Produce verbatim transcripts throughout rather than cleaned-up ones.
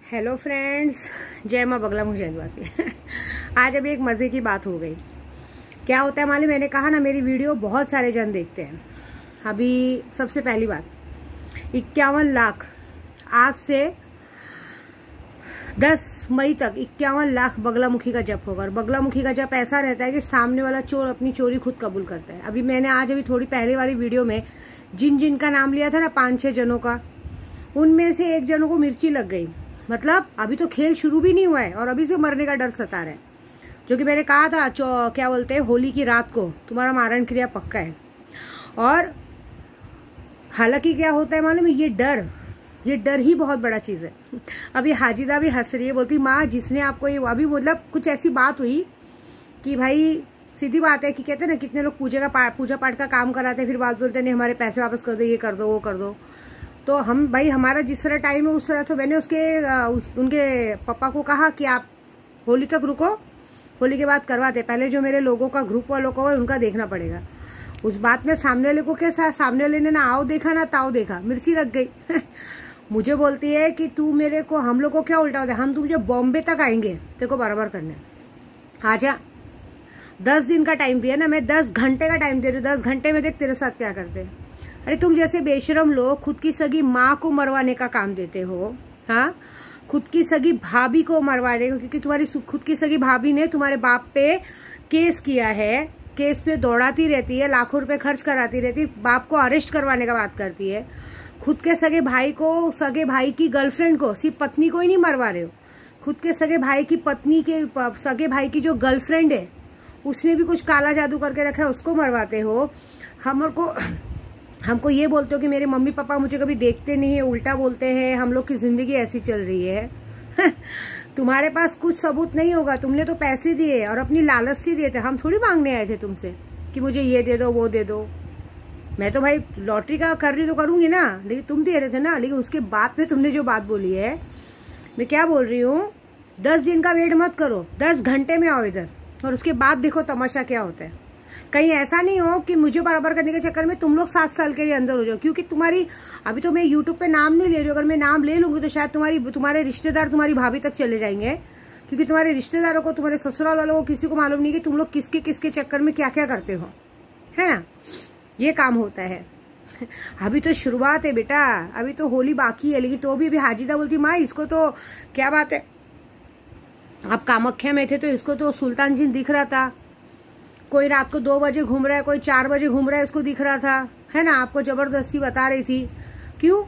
Hello friends, जय माँ बगला मुझे निवासी। आज अभी एक मज़े की बात हो गई। क्या होता है मालूम, मैंने कहा ना मेरी वीडियो बहुत सारे जन देखते हैं। अभी सबसे पहली बात, इक्यावन लाख आज से दस मई तक इक्यावन लाख बगलामुखी का जप होगा। और बगलामुखी का जप ऐसा रहता है कि सामने वाला चोर अपनी चोरी खुद कबूल करता है। अभी मैंने आज अभी थोड़ी पहले वाली वीडियो में जिन जिन का नाम लिया था ना, पाँच छः जनों का, उनमें से एक जनों को मिर्ची लग गई। मतलब अभी तो खेल शुरू भी नहीं हुआ है और अभी से मरने का डर सता रहा है। जो कि मैंने कहा था, क्या बोलते हैं, होली की रात को तुम्हारा मारण क्रिया पक्का है। और हालांकि क्या होता है मालूम है, ये डर ये डर ही बहुत बड़ा चीज़ है। अभी हाजिदा भी हंस रही है, बोलती माँ जिसने आपको ये, अभी मतलब कुछ ऐसी बात हुई कि भाई सीधी बात है कि कहते हैं ना, कितने लोग पूजा का पूजा पाठ का काम कराते हैं, फिर बात बोलते नहीं हमारे पैसे वापस कर दो, ये कर दो वो कर दो। तो हम भाई हमारा जिस तरह टाइम है उस तरह, तो मैंने उसके उस, उनके पापा को कहा कि आप होली तक रुको, होली के बाद करवाते। पहले जो मेरे लोगों का ग्रुप वालों को है उनका देखना पड़ेगा। उस बात में सामने वाले को कैसा, सामने वाले ने ना आओ देखा ना ताओ देखा, मिर्ची लग गई। मुझे बोलती है कि तू मेरे को, हम लोग को क्या उल्टा होता है, हम तुझे बॉम्बे तक आएंगे तेरे को बराबर करने, आजा। दस दिन का टाइम दिया ना, मैं दस घंटे का टाइम दे रही हूँ। दस घंटे में देख तेरे साथ क्या करते हैं। अरे तुम जैसे बेशरम लोग खुद की सगी माँ को मरवाने का काम देते हो, हाँ, खुद की सगी भाभी को मरवाने को, क्योंकि तुम्हारी खुद की सगी भाभी ने तुम्हारे बाप पे केस किया है, केस पे दौड़ाती रहती है, लाखों रुपए खर्च कराती रहती है, बाप को अरेस्ट करवाने का बात करती है। खुद के सगे भाई को, सगे भाई की गर्लफ्रेंड को, सिर्फ पत्नी को ही नहीं मरवा रहे हो, खुद के सगे भाई की पत्नी के, सगे भाई की जो गर्लफ्रेंड है उसने भी कुछ काला जादू करके रखा है, उसको मरवाते हो। हमको हमको ये बोलते हो कि मेरे मम्मी पापा मुझे कभी देखते नहीं है, उल्टा बोलते हैं, हम लोग की जिंदगी ऐसी चल रही है। तुम्हारे पास कुछ सबूत नहीं होगा, तुमने तो पैसे दिए और अपनी लालच से दिए थे। हम थोड़ी मांगने आए थे तुमसे कि मुझे ये दे दो वो दे दो। मैं तो भाई लॉटरी का कर रही तो करूंगी ना, लेकिन तुम दे रहे थे ना। लेकिन उसके बाद में तुमने जो बात बोली है, मैं क्या बोल रही हूँ, दस दिन का वेट मत करो, दस घंटे में आओ इधर और उसके बाद देखो तमाशा क्या होता है। कहीं ऐसा नहीं हो कि मुझे बराबर करने के चक्कर में तुम लोग सात साल के लिए अंदर हो जाओ। क्योंकि तुम्हारी, अभी तो मैं यूट्यूब पे नाम नहीं ले रही हूँ, अगर मैं नाम ले लूंगी तो शायद तुम्हारी तुम्हारे रिश्तेदार तुम्हारी भाभी तक चले जाएंगे। क्योंकि तुम्हारे रिश्तेदारों को, तुम्हारे ससुराल वालों को किसी को मालूम नहीं कि तुम लोग किसके किसके चक्कर में क्या क्या करते हो, है ना। ये काम होता है। अभी तो शुरुआत है बेटा, अभी तो होली बाकी है। लेकिन तो भी अभी हाजिदा बोलती माँ इसको तो क्या बात है, आप कामाख्या में थे तो इसको तो सुल्तान जी दिख रहा था, कोई रात को दो बजे घूम रहा है, कोई चार बजे घूम रहा है, इसको दिख रहा था, है ना। आपको जबरदस्ती बता रही थी। क्यों?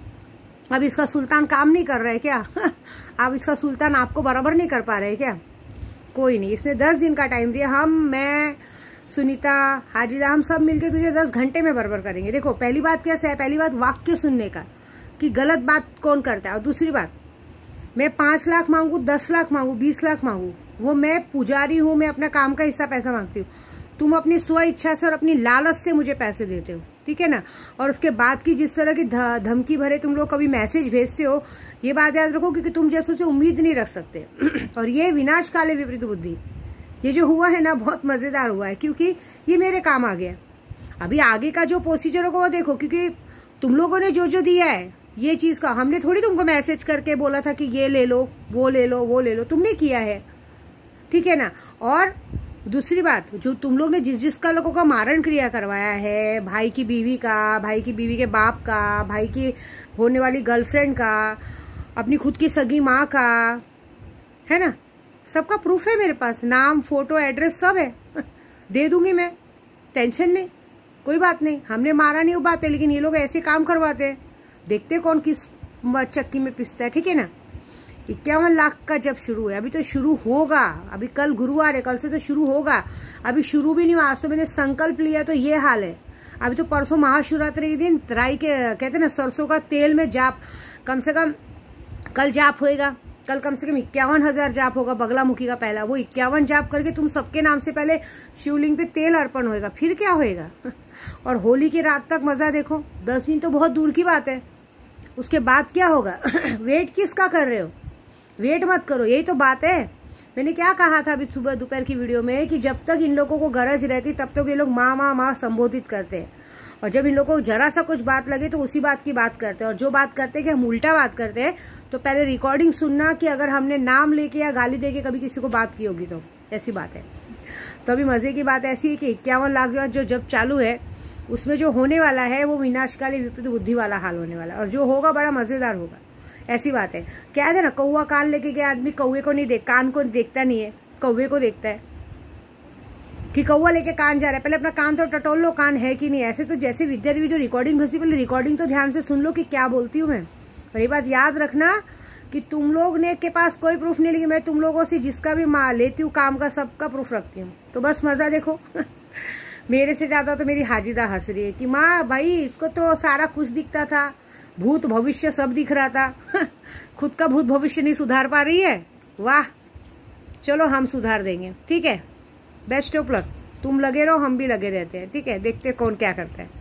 अब इसका सुल्तान काम नहीं कर रहा है क्या? अब इसका सुल्तान आपको बराबर नहीं कर पा रहे क्या? कोई नहीं, इसने दस दिन का टाइम दिया। हम, मैं, सुनीता, हाजिदा, हम सब मिलके तुझे दस घंटे में बराबर करेंगे। देखो पहली बात कैसे है, पहली बात वाक्य सुनने का कि गलत बात कौन करता है। और दूसरी बात, मैं पांच लाख मांगू, दस लाख मांगू, बीस लाख मांगू, वो मैं पुजारी हूँ, मैं अपना काम का हिस्सा पैसा मांगती हूँ। तुम अपनी स्व इच्छा से और अपनी लालच से मुझे पैसे देते हो, ठीक है ना। और उसके बाद की जिस तरह की धमकी भरे तुम लोग कभी मैसेज भेजते हो, ये बात याद रखो, क्योंकि तुम जैसों से उम्मीद नहीं रख सकते। और ये विनाश काले विपरीत बुद्धि, ये जो हुआ है ना बहुत मजेदार हुआ है, क्योंकि ये मेरे काम आ गया। अभी आगे का जो प्रोसीजर होगा वो देखो, क्योंकि तुम लोगों ने जो जो दिया है ये चीज का, हमने थोड़ी तुमको मैसेज करके बोला था कि ये ले लो वो ले लो वो ले लो, तुमने किया है, ठीक है ना। और दूसरी बात, जो तुम लोग ने जिस जिसका लोगों का मारण क्रिया करवाया है, भाई की बीवी का, भाई की बीवी के बाप का, भाई की होने वाली गर्लफ्रेंड का, अपनी खुद की सगी माँ का, है ना, सबका प्रूफ है मेरे पास, नाम फोटो एड्रेस सब है। दे दूंगी मैं, टेंशन नहीं, कोई बात नहीं। हमने मारा नहीं वो बात है, लेकिन ये लोग ऐसे काम करवाते हैं, देखते कौन किस चक्की में पिसता है, ठीक है ना। इक्यावन लाख का जब शुरू है, अभी तो शुरू होगा। अभी कल गुरुवार है, कल से तो शुरू होगा। अभी शुरू भी नहीं हुआ, आज तो मैंने संकल्प लिया तो ये हाल है। अभी तो परसों महाशिवरात्रि के दिन राई के, कहते हैं ना, सरसों का तेल में जाप, कम से कम कल जाप होएगा, कल कम से कम इक्यावन हजार जाप होगा बगलामुखी का पहला। वो इक्यावन जाप करके तुम सबके नाम से पहले शिवलिंग पे तेल अर्पण होएगा, फिर क्या होएगा। और होली की रात तक मजा देखो। दस दिन तो बहुत दूर की बात है, उसके बाद क्या होगा। वेट किसका कर रहे हो, वेट मत करो, यही तो बात है। मैंने क्या कहा था अभी सुबह दोपहर की वीडियो में कि जब तक इन लोगों को गरज रहती तब तक ये लोग माँ माँ माँ संबोधित करते हैं। और जब इन लोगों को जरा सा कुछ बात लगे तो उसी बात की बात करते हैं, और जो बात करते हैं कि हम उल्टा बात करते हैं, तो पहले रिकॉर्डिंग सुनना कि अगर हमने नाम लेके या गाली देके कभी किसी को बात की होगी तो ऐसी बात है। तो अभी मजे की बात ऐसी है कि इक्यावन लाख जो जब चालू है उसमें जो होने वाला है वो विनाशकाली विपरीत बुद्धि वाला हाल होने वाला है, और जो होगा बड़ा मजेदार होगा। ऐसी बात है। क्या है ना, कौवा कान लेके गया आदमी कौवे को नहीं देख, कान को देखता नहीं है, कौवे को देखता है कि कौवा लेके कान जा रहा है, पहले अपना कान तो टटोल लो कान है कि नहीं। ऐसे तो जैसे विद्या देवी जो रिकॉर्डिंग घसी, पहले रिकॉर्डिंग तो ध्यान से सुन लो कि क्या बोलती हूँ मैं। और ये बात याद रखना कि तुम लोग ने के पास कोई प्रूफ नहीं, लेकिन मैं तुम लोगों से जिसका भी माँ लेती हूँ काम का सबका प्रूफ रखती हूँ। तो बस मजा देखो मेरे से ज्यादा तो मेरी हाजिदा हंस रही है कि माँ भाई इसको तो सारा कुछ दिखता था, भूत भविष्य सब दिख रहा था खुद का भूत भविष्य नहीं सुधार पा रही है। वाह, चलो हम सुधार देंगे, ठीक है। बेस्ट ऑफ लक, तुम लगे रहो हम भी लगे रहते हैं, ठीक है। देखते कौन क्या करता है।